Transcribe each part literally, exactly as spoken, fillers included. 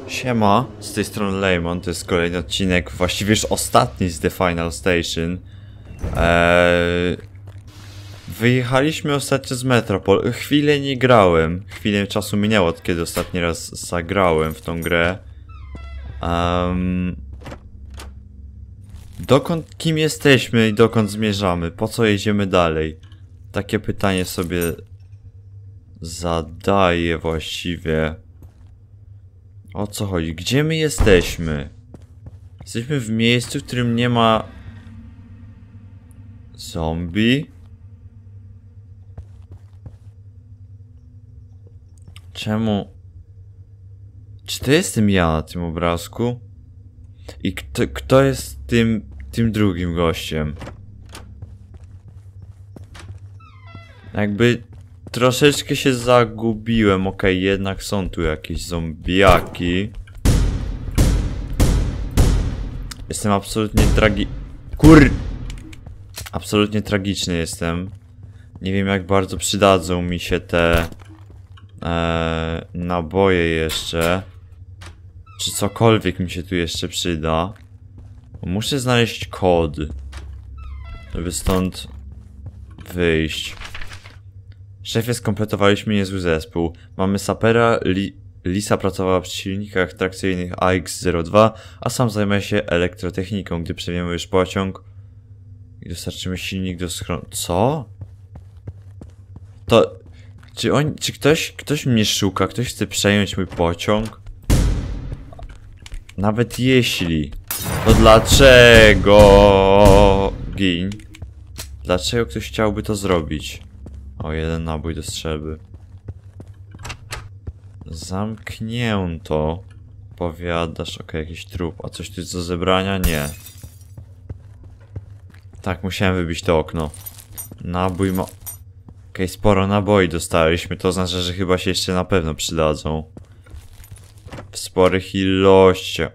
Siema, z tej strony Lemon, to jest kolejny odcinek, właściwie już ostatni z The Final Station. Eee, wyjechaliśmy ostatnio z Metropol, chwilę nie grałem, chwilę czasu minęło od kiedy ostatni raz zagrałem w tą grę. Um, dokąd, kim jesteśmy i dokąd zmierzamy, po co jedziemy dalej? Takie pytanie sobie zadaję właściwie. O co chodzi? Gdzie my jesteśmy? Jesteśmy w miejscu, w którym nie ma zombie. Czemu? Czy to jestem ja na tym obrazku? I kto, kto jest tym, tym drugim gościem? Jakby troszeczkę się zagubiłem. Okej, okay, jednak są tu jakieś zombiaki. Jestem absolutnie tragi... Kur... Absolutnie tragiczny jestem. Nie wiem, jak bardzo przydadzą mi się te... E, naboje jeszcze. Czy cokolwiek mi się tu jeszcze przyda. Muszę znaleźć kod, żeby stąd wyjść. Szefie, skompletowaliśmy niezły zespół. Mamy sapera, li, Lisa pracowała przy silnikach trakcyjnych A X zero dwa, a sam zajmuje się elektrotechniką. Gdy przejmiemy już pociąg i dostarczymy silnik do schronu... Co? To... Czy on... Czy ktoś... Ktoś mnie szuka? Ktoś chce przejąć mój pociąg? Nawet jeśli... To dlaczego... Gin? Dlaczego ktoś chciałby to zrobić? O, jeden nabój do strzelby. Zamknięto. Powiadasz, okej, okay, jakiś trup. A coś tu jest do zebrania? Nie. Tak, musiałem wybić to okno. Nabój ma... Okej, okay, sporo naboi dostaliśmy. To oznacza, że chyba się jeszcze na pewno przydadzą. W sporych ilościach.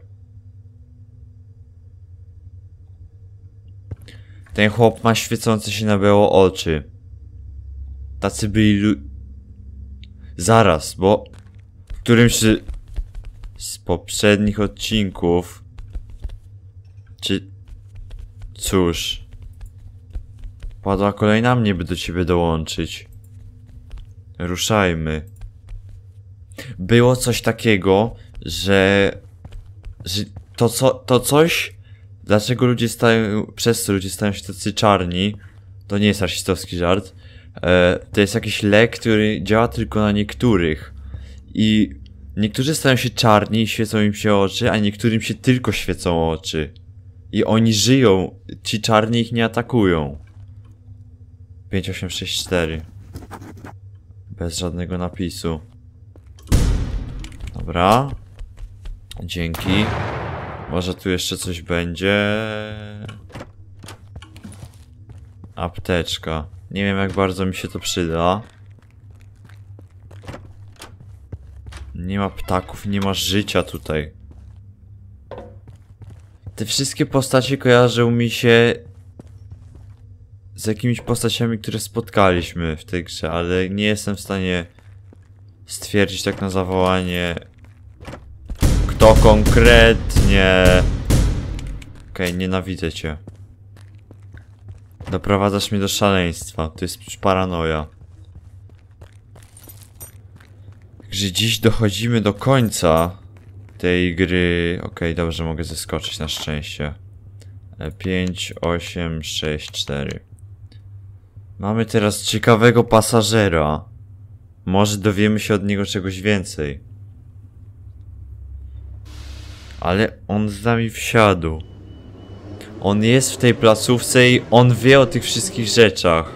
Ten chłop ma świecące się na biało oczy. Tacy byli lu... Zaraz, bo... W którymś z poprzednich odcinków... Czy... Cóż... Padła kolej na mnie, by do ciebie dołączyć. Ruszajmy. Było coś takiego, że... Że to co... To coś... Dlaczego ludzie stają... Przez co ludzie stają się tacy czarni... To nie jest rasistowski żart. To jest jakiś lek, który działa tylko na niektórych. I niektórzy stają się czarni i świecą im się oczy, a niektórym się tylko świecą oczy. I oni żyją. Ci czarni ich nie atakują. pięć osiem sześć cztery. Bez żadnego napisu. Dobra. Dzięki. Może tu jeszcze coś będzie. Apteczka. Nie wiem, jak bardzo mi się to przyda. Nie ma ptaków, nie ma życia tutaj. Te wszystkie postacie kojarzą mi się z jakimiś postaciami, które spotkaliśmy w tej grze, ale nie jestem w stanie stwierdzić tak na zawołanie, kto konkretnie. Okej, okay, nienawidzę cię. Doprowadzasz mnie do szaleństwa. To jest już paranoja. Także dziś dochodzimy do końca tej gry. Okej, okay, dobrze, mogę zeskoczyć na szczęście. pięć osiem sześć cztery. Mamy teraz ciekawego pasażera. Może dowiemy się od niego czegoś więcej. Ale on z nami wsiadł. On jest w tej placówce i on wie o tych wszystkich rzeczach.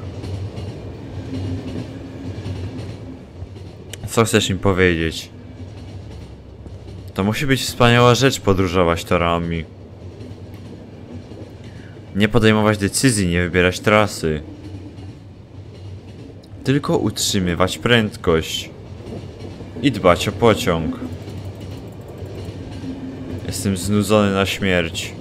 Co chcesz im powiedzieć? To musi być wspaniała rzecz podróżować torami. Nie podejmować decyzji, nie wybierać trasy. Tylko utrzymywać prędkość. I dbać o pociąg. Jestem znudzony na śmierć.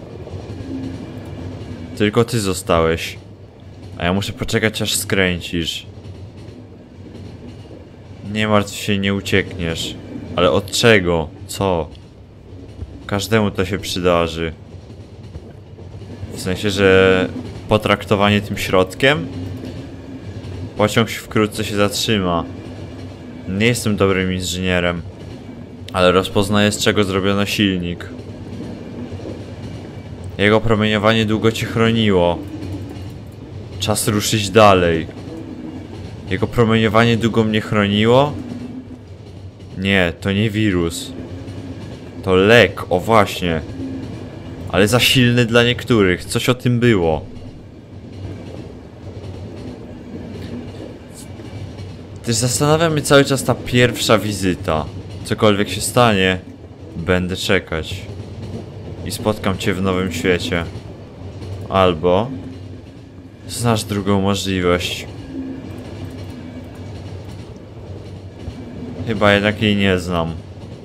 Tylko ty zostałeś. A ja muszę poczekać, aż skręcisz. Nie martw się, nie uciekniesz. Ale od czego? Co? Każdemu to się przydarzy. W sensie, że potraktowanie tym środkiem pociąg wkrótce się zatrzyma. Nie jestem dobrym inżynierem, ale rozpoznaję, z czego zrobiono silnik. Jego promieniowanie długo cię chroniło. Czas ruszyć dalej. Jego promieniowanie długo mnie chroniło? Nie, to nie wirus. To lek, o właśnie. Ale za silny dla niektórych. Coś o tym było. Też zastanawia mnie cały czas ta pierwsza wizyta. Cokolwiek się stanie, będę czekać. I spotkam cię w nowym świecie. Albo znasz drugą możliwość. Chyba jednak jej nie znam.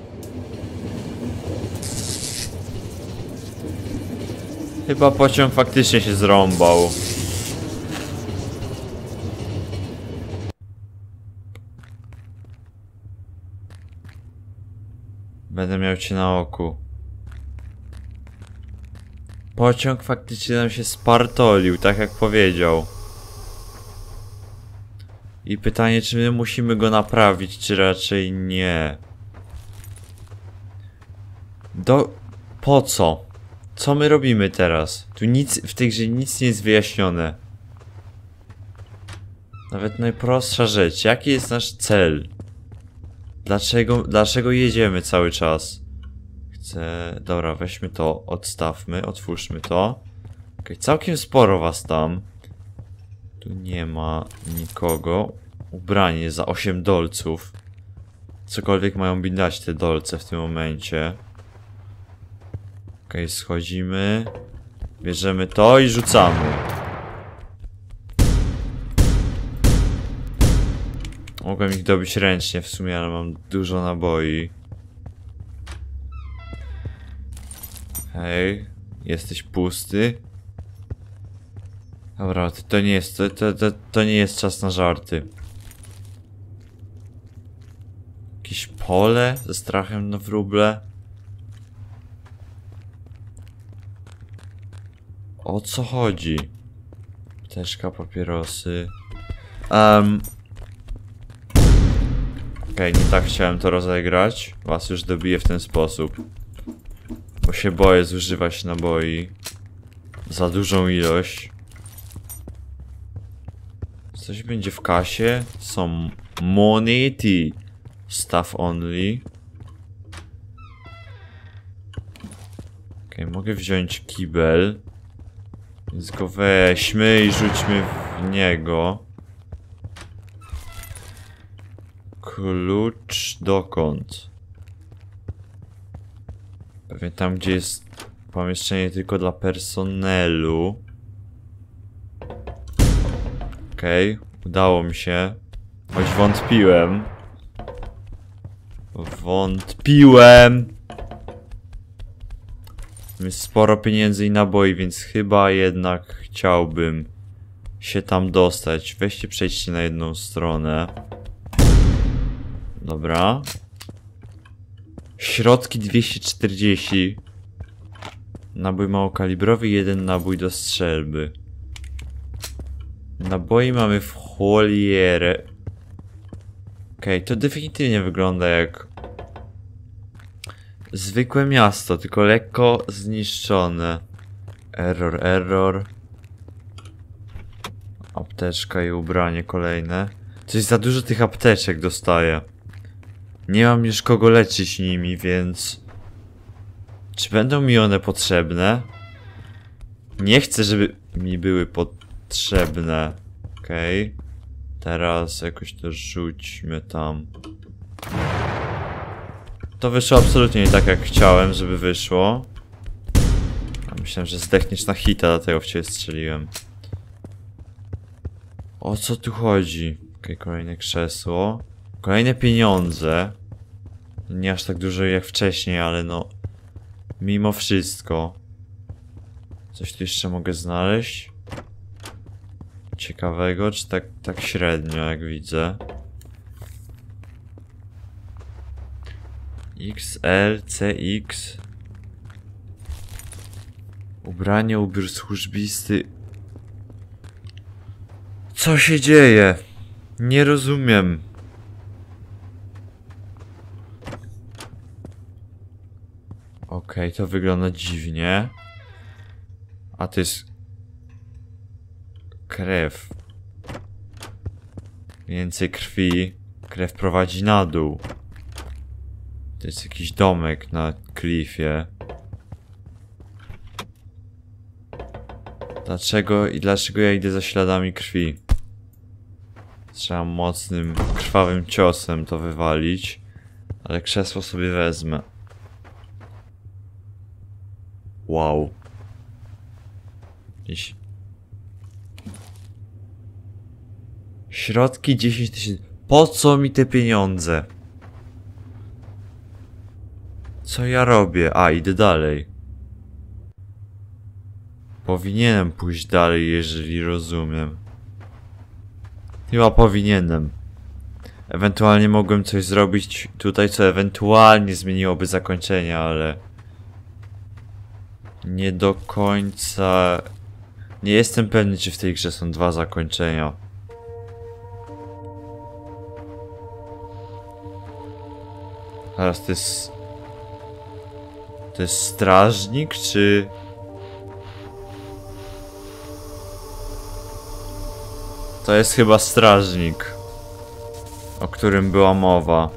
Chyba pociąg faktycznie się zrąbał. Będę miał cię na oku. Pociąg faktycznie nam się spartolił, tak jak powiedział. I pytanie, czy my musimy go naprawić, czy raczej nie. Do... Po co? Co my robimy teraz? Tu nic, w tej grze nic nie jest wyjaśnione. Nawet najprostsza rzecz. Jaki jest nasz cel? Dlaczego, dlaczego jedziemy cały czas? Chcę... Dobra, weźmy to, odstawmy, otwórzmy to. Okej, całkiem sporo was tam. Tu nie ma nikogo. Ubranie za osiem dolców. Cokolwiek mają mi dać te dolce w tym momencie. Okej, schodzimy. Bierzemy to i rzucamy. Mogłem ich dobić ręcznie w sumie, ale mam dużo naboi. Hej, jesteś pusty? Dobra, to, to nie jest, to, to, to, to nie jest czas na żarty. Jakieś pole ze strachem na wróble? O co chodzi? Apteczka, papierosy. Um. Okej, okay, nie tak chciałem to rozegrać. Was już dobiję w ten sposób. Bo się boję zużywać naboi. Za dużą ilość. Coś będzie w kasie? Są monety. Stuff only. Okej, okay, mogę wziąć kibel. Więc go weźmy i rzućmy w niego. Klucz dokąd? Pewnie tam, gdzie jest pomieszczenie tylko dla personelu. Okej, okay, udało mi się. Choć wątpiłem. Wątpiłem! Jest sporo pieniędzy i naboi, więc chyba jednak chciałbym się tam dostać. Weźcie, przejdźcie na jedną stronę. Dobra. Środki dwieście czterdzieści. Nabój małokalibrowy, jeden nabój do strzelby. Naboi mamy w cholierę. Okej, okay, to definitywnie wygląda jak zwykłe miasto, tylko lekko zniszczone. Error, error. Apteczka i ubranie kolejne. Coś za dużo tych apteczek dostaję. Nie mam już kogo leczyć nimi, więc... Czy będą mi one potrzebne? Nie chcę, żeby mi były potrzebne. Okej. Okay. Teraz jakoś to rzućmy tam. To wyszło absolutnie nie tak, jak chciałem, żeby wyszło. Myślałem, że zdechniesz na hita, dlatego w ciebie strzeliłem. O co tu chodzi? Okej, okay, kolejne krzesło. Kolejne pieniądze. Nie aż tak dużo jak wcześniej, ale no... Mimo wszystko. Coś tu jeszcze mogę znaleźć? Ciekawego, czy tak, tak średnio, jak widzę? X L C X. Ubranie, ubiór służbisty. Co się dzieje? Nie rozumiem. Okej, okay, to wygląda dziwnie. A to jest... krew. Więcej krwi. Krew prowadzi na dół. To jest jakiś domek na klifie. Dlaczego i dlaczego ja idę za śladami krwi? Trzeba mocnym, krwawym ciosem to wywalić. Ale krzesło sobie wezmę. Wow. Jakieś... Środki dziesięć tysięcy. Po co mi te pieniądze? Co ja robię? A, idę dalej. Powinienem pójść dalej, jeżeli rozumiem. Chyba powinienem. Ewentualnie mogłem coś zrobić tutaj, co ewentualnie zmieniłoby zakończenie, ale... Nie do końca... Nie jestem pewny, czy w tej grze są dwa zakończenia. Teraz to jest... To jest strażnik, czy... To jest chyba strażnik, o którym była mowa.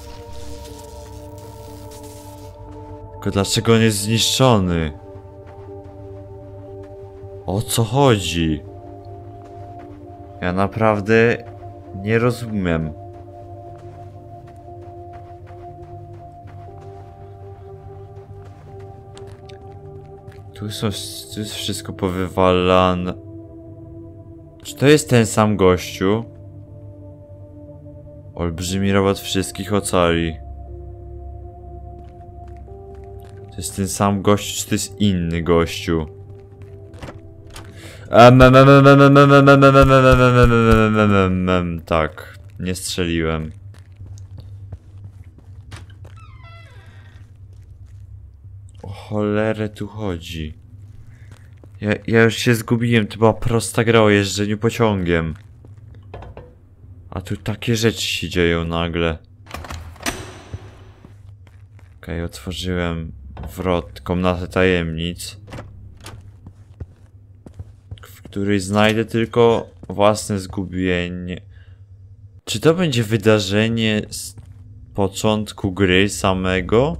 Tylko dlaczego on jest zniszczony? O co chodzi? Ja naprawdę nie rozumiem. Tu są, tu jest wszystko powywalane. Czy to jest ten sam gościu? Olbrzymi robot wszystkich ocali. To jest ten sam gościu, czy to jest inny gościu? Tak, nie strzeliłem. O cholerę tu chodzi. Ja, ja już się zgubiłem, to była prosta gra o jeżdżeniu pociągiem. A tu takie rzeczy się dzieją nagle. Okej, okay, otworzyłem wrot, komnatę tajemnic, w której znajdę tylko własne zgubienie. Czy to będzie wydarzenie z początku gry samego?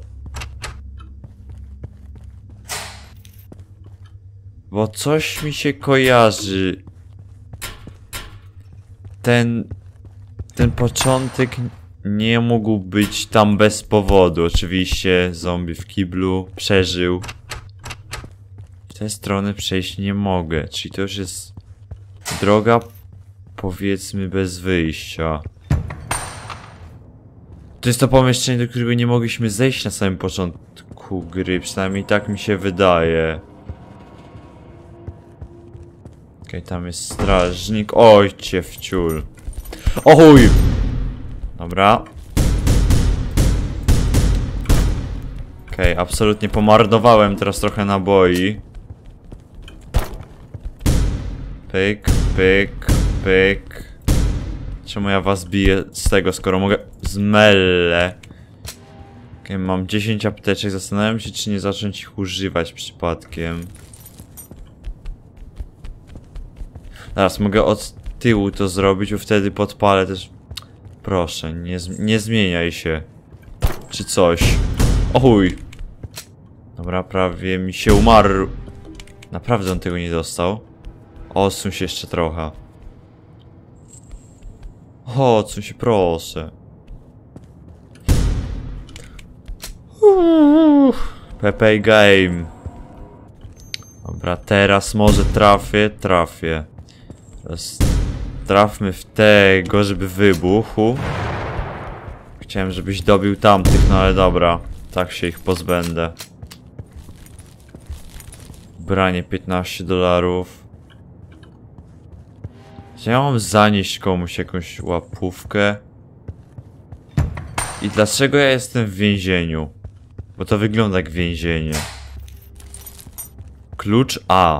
Bo coś mi się kojarzy. Ten... Ten początek nie mógł być tam bez powodu. Oczywiście zombie w kiblu przeżył. W tę stronę przejść nie mogę. Czyli to już jest droga, powiedzmy, bez wyjścia. To jest to pomieszczenie, do którego nie mogliśmy zejść na samym początku gry. Przynajmniej tak mi się wydaje. Okej, okay, tam jest strażnik. Oj, cię wciul. O chuj! Dobra. Okej, okay, absolutnie pomarnowałem teraz trochę naboi. Pyk, pyk, pyk. Czemu ja was biję z tego, skoro mogę... Zmelle. Okay, mam dziesięć apteczek. Zastanawiam się, czy nie zacząć ich używać przypadkiem. Teraz mogę od tyłu to zrobić, bo wtedy podpalę też... Proszę, nie, nie zmieniaj się. Czy coś. O chuj. Dobra, prawie mi się umarł. Naprawdę on tego nie dostał. Odsuń się jeszcze trochę. O, odsuń się, proszę. Pepe Game. Dobra, teraz może trafię, trafię. Teraz trafmy w tego, żeby wybuchł. Chciałem, żebyś dobił tamtych, no ale dobra. Tak się ich pozbędę. Branie piętnaście dolarów. Czy ja mam zanieść komuś jakąś łapówkę? I dlaczego ja jestem w więzieniu? Bo to wygląda jak więzienie. Klucz A.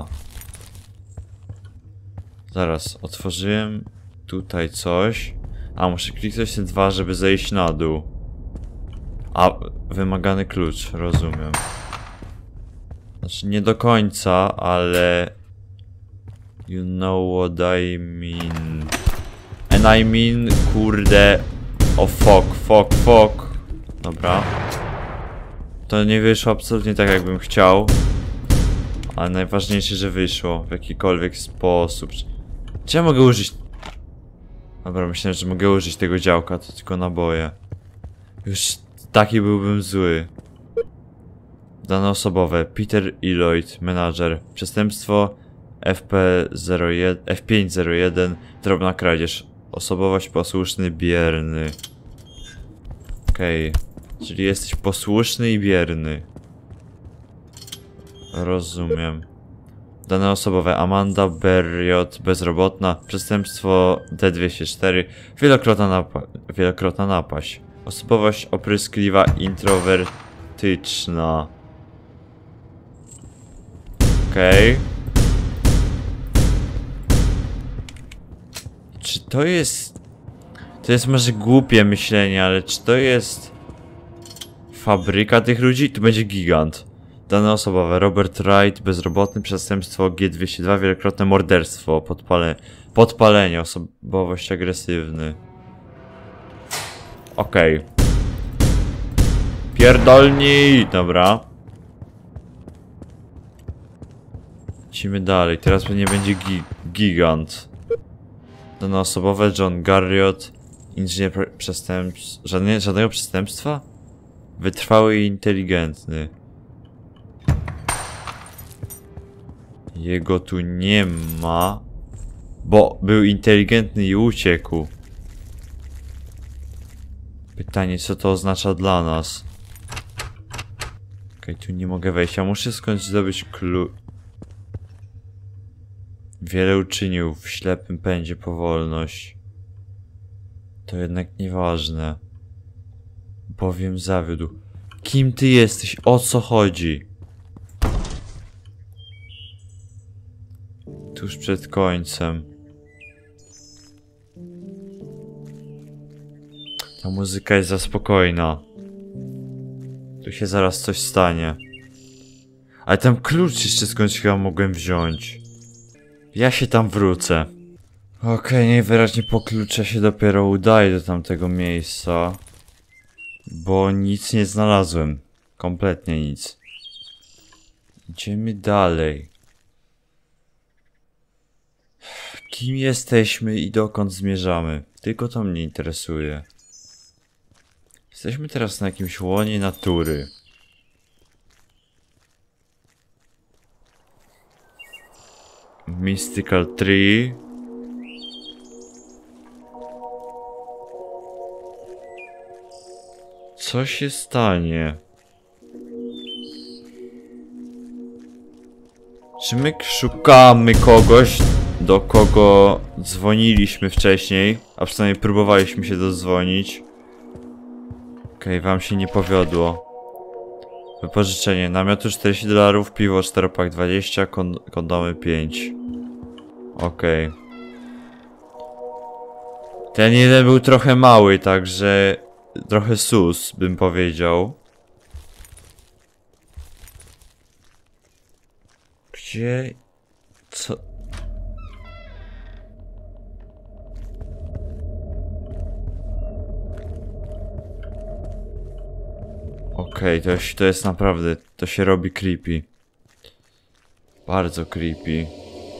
Zaraz, otworzyłem tutaj coś. A, muszę kliknąć te dwa, żeby zejść na dół. A, wymagany klucz, rozumiem. Znaczy, nie do końca, ale... You know what I mean. And I mean, kurde... O, oh, fuck, fuck, fuck. Dobra. To nie wyszło absolutnie tak, jakbym chciał. Ale najważniejsze, że wyszło w jakikolwiek sposób. Czy ja mogę użyć... Dobra, myślałem, że mogę użyć tego działka, to tylko naboje. Już taki byłbym zły. Dane osobowe. Peter Lloyd, menadżer. Przestępstwo F P zero jeden, F pięć zero jeden, drobna kradzież. Osobowość posłuszny, bierny. Okej. Okay. Czyli jesteś posłuszny i bierny. Rozumiem. Dane osobowe. Amanda Berriot, bezrobotna. Przestępstwo D dwieście cztery. Wielokrotna, napa wielokrotna napaść. Osobowość opryskliwa, introwertyczna. Okej. Okay. Czy to jest... To jest może głupie myślenie, ale czy to jest... fabryka tych ludzi? Tu będzie gigant. Dane osobowe. Robert Wright, bezrobotny, przestępstwo G dwieście dwa, wielokrotne morderstwo, podpale... podpalenie, osobowość agresywny. Okej. Okay. Pierdolnij! Dobra. Lecimy dalej. Teraz pewnie będzie gi gigant. Dane osobowe. John Garriott. Inżynier przestępstw... Żadne, żadnego przestępstwa? Wytrwały i inteligentny. Jego tu nie ma. Bo był inteligentny i uciekł. Pytanie, co to oznacza dla nas? Okej, okay, tu nie mogę wejść. Ja muszę skądś zdobyć klucz. Wiele uczynił w ślepym pędzie powolność. To jednak nieważne. Bowiem zawiódł. Kim ty jesteś? O co chodzi? Tuż przed końcem. Ta muzyka jest za spokojna. Tu się zaraz coś stanie. Ale tam klucz jeszcze skądś chyba mogłem wziąć. Ja się tam wrócę. Okej, okay, najwyraźniej po klucze się dopiero udaję do tamtego miejsca. Bo nic nie znalazłem. Kompletnie nic. Idziemy dalej. Kim jesteśmy i dokąd zmierzamy? Tylko to mnie interesuje. Jesteśmy teraz na jakimś łonie natury. Mystical Tree. Co się stanie? Czy my szukamy kogoś, do kogo dzwoniliśmy wcześniej? A przynajmniej próbowaliśmy się dodzwonić. Okej, okay, wam się nie powiodło. Wypożyczenie. Namiotu czterdzieści dolarów, piwo czteropak dwadzieścia, kon kondomy pięć. Okej. Okay. Ten jeden był trochę mały, także... Trochę sus, bym powiedział. Gdzie... Co... Okej, okay, to, to jest naprawdę... To się robi creepy. Bardzo creepy.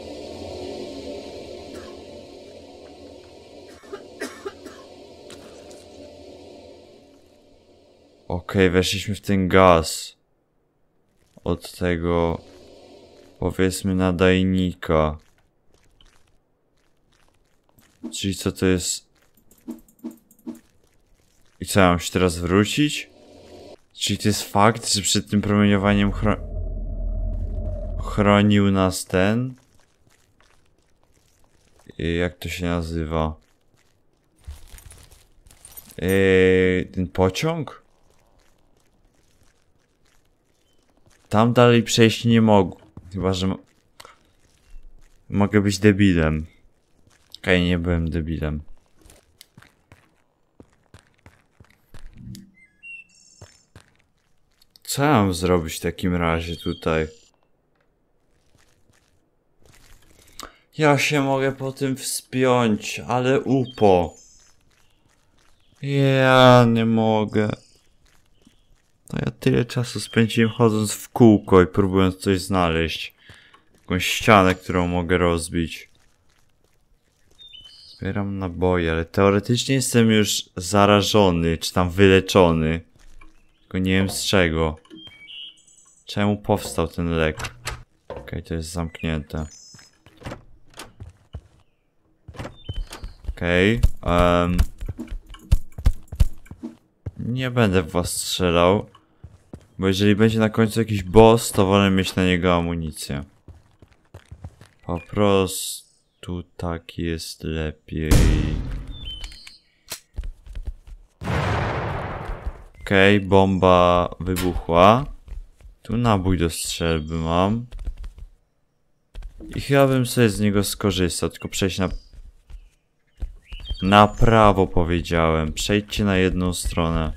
Okej, okay, weszliśmy w ten gaz. Od tego... Powiedzmy nadajnika. Czyli co to jest? I co, ja mam się teraz wrócić? Czyli to jest fakt, że przed tym promieniowaniem chro... chronił nas ten? I jak to się nazywa? Eee, ten pociąg? Tam dalej przejść nie mogł. Chyba, że... Mogę być debilem. Okej, okay, nie byłem debilem. Co ja mam zrobić w takim razie tutaj? Ja się mogę po tym wspiąć, ale upo. Ja nie mogę. To ja tyle czasu spędziłem chodząc w kółko i próbując coś znaleźć. Jakąś ścianę, którą mogę rozbić. Zbieram naboje, ale teoretycznie jestem już zarażony, czy tam wyleczony. Tylko nie wiem z czego. Czemu powstał ten lek? Okej, okay, to jest zamknięte. Okej. Okay, um. Nie będę w was strzelał. Bo jeżeli będzie na końcu jakiś boss, to wolę mieć na niego amunicję. Po prostu tak jest lepiej. Okej, okay, bomba wybuchła. Tu nabój do strzelby mam. I chyba bym sobie z niego skorzystał, tylko przejść na... Na prawo powiedziałem. Przejdźcie na jedną stronę.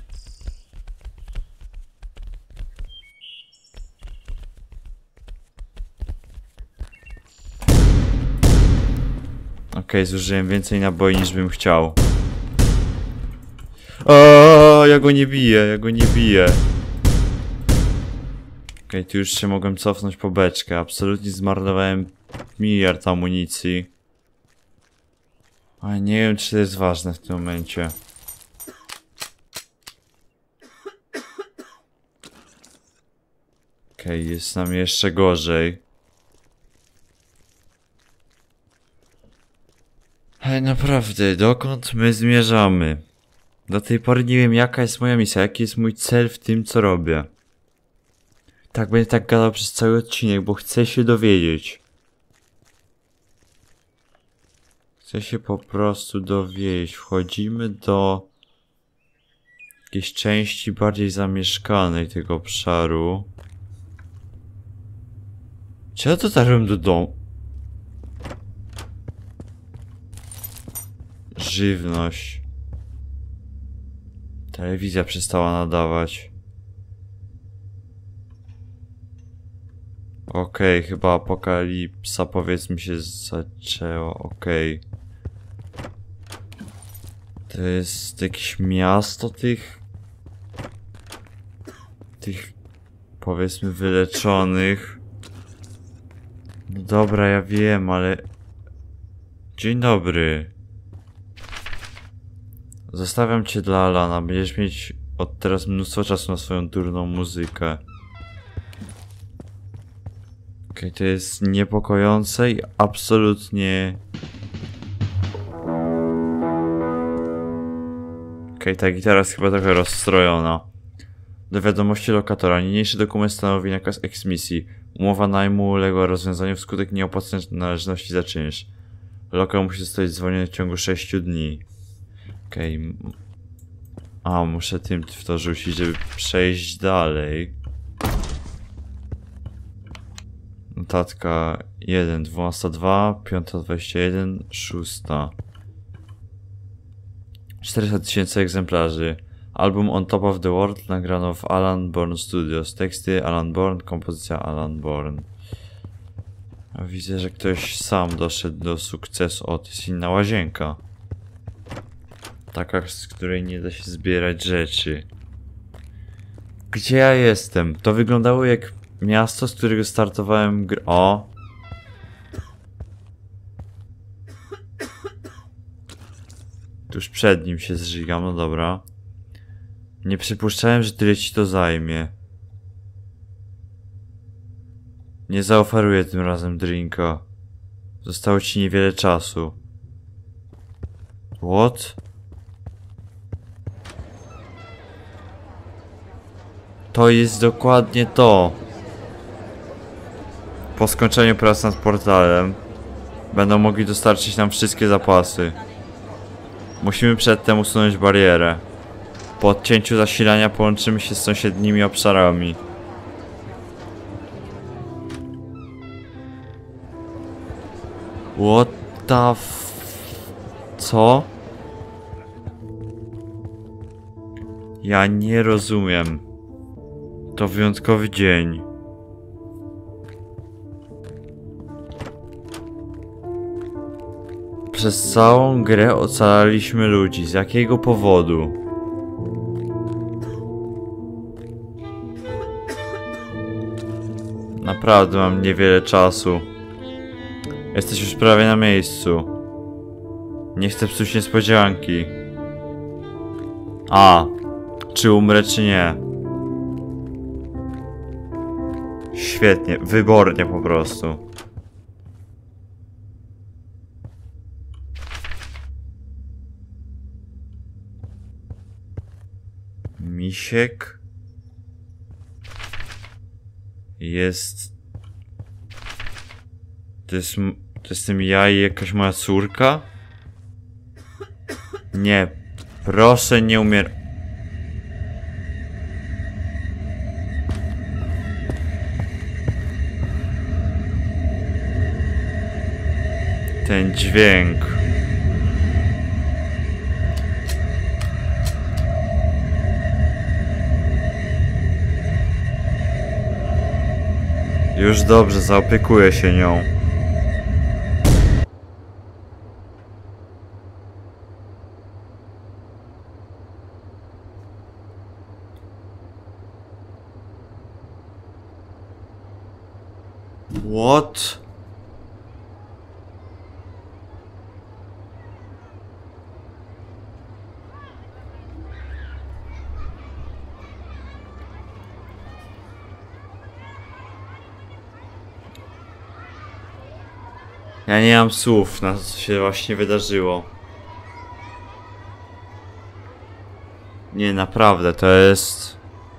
Okej, okay, zużyłem więcej naboi niż bym chciał. O, ja go nie biję, ja go nie biję. Okej, okay, tu już się mogłem cofnąć po beczkę. Absolutnie zmarnowałem miliard amunicji. Ale nie wiem, czy to jest ważne w tym momencie. Okej, okay, jest nam jeszcze gorzej. Ale naprawdę, dokąd my zmierzamy? Do tej pory nie wiem, jaka jest moja misja, jaki jest mój cel w tym, co robię. Tak, będę tak gadał przez cały odcinek, bo chcę się dowiedzieć. Chcę się po prostu dowiedzieć. Wchodzimy do jakiejś części bardziej zamieszkanej tego obszaru. Czy ja dotarłem do domu? Żywność. Telewizja przestała nadawać. Okej, okay, chyba apokalipsa powiedzmy się zaczęła. Okej. Okay. To jest jakieś miasto tych... Tych... Powiedzmy wyleczonych. No dobra, ja wiem, ale... Dzień dobry. Zostawiam cię dla Alana. Będziesz mieć od teraz mnóstwo czasu na swoją durną muzykę. Okej, okay, to jest niepokojące i absolutnie... Okej, okay, ta gitara jest chyba trochę rozstrojona. Do wiadomości lokatora. Niniejszy dokument stanowi nakaz eksmisji. Umowa najmu uległa rozwiązaniu wskutek nieopłaconej należności za czynsz. Lokal musi zostać zwolniony w ciągu sześciu dni. Okej. Okay. A, muszę tym w to rzucić, żeby przejść dalej. Notatka jeden, dwunasta dwa, piąta dwadzieścia jeden, szósta. czterysta tysięcy egzemplarzy. Album On Top of the World nagrano w Alan Bourne Studios. Teksty Alan Bourne, kompozycja Alan Bourne. A widzę, że ktoś sam doszedł do sukcesu. O, to jest inna łazienka. Taka, z której nie da się zbierać rzeczy. Gdzie ja jestem? To wyglądało jak miasto, z którego startowałem gr... O! Tuż przed nim się zżygam, no dobra. Nie przypuszczałem, że tyle ci to zajmie. Nie zaoferuję tym razem drinka. Zostało ci niewiele czasu. What? To jest dokładnie to. Po skończeniu prac nad portalem będą mogli dostarczyć nam wszystkie zapasy. Musimy przedtem usunąć barierę. Po odcięciu zasilania połączymy się z sąsiednimi obszarami. What the f... Co? Ja nie rozumiem. To wyjątkowy dzień. Przez całą grę ocalaliśmy ludzi. Z jakiego powodu? Naprawdę mam niewiele czasu. Jesteś już prawie na miejscu. Nie chcę psuć niespodzianki. A, czy umrę, czy nie? Świetnie, wybornie po prostu. Misiek jest... To jest... To jestem ja i jakaś moja córka? Nie, proszę nie umier... Ten dźwięk. Już dobrze, zaopiekuję się nią. What? Ja nie mam słów na to, co się właśnie wydarzyło. Nie, naprawdę, to jest...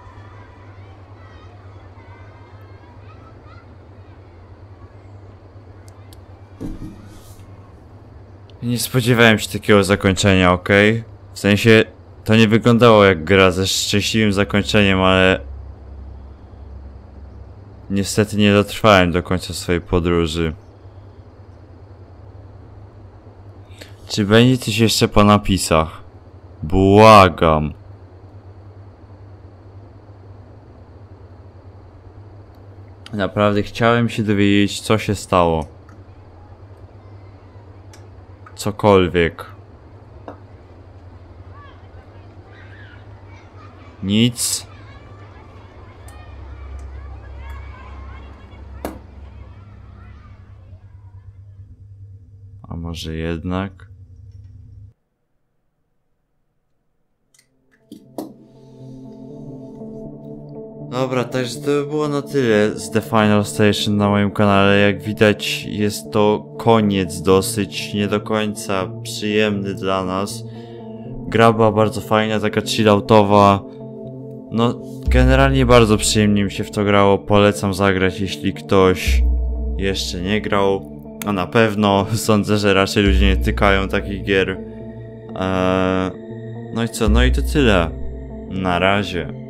Nie spodziewałem się takiego zakończenia, okej? W sensie, to nie wyglądało jak gra ze szczęśliwym zakończeniem, ale... Niestety nie dotrwałem do końca swojej podróży. Czy będzie coś jeszcze po napisach? Błagam. Naprawdę chciałem się dowiedzieć, co się stało. Cokolwiek. Nic. A może jednak? Dobra, także to by było na tyle z The Final Station na moim kanale. Jak widać, jest to koniec dosyć, nie do końca przyjemny dla nas. Gra była bardzo fajna, taka chilloutowa. No, generalnie bardzo przyjemnie mi się w to grało. Polecam zagrać, jeśli ktoś jeszcze nie grał. A na pewno, sądzę, że raczej ludzie nie tykają takich gier. Eee, no i co, no i to tyle. Na razie.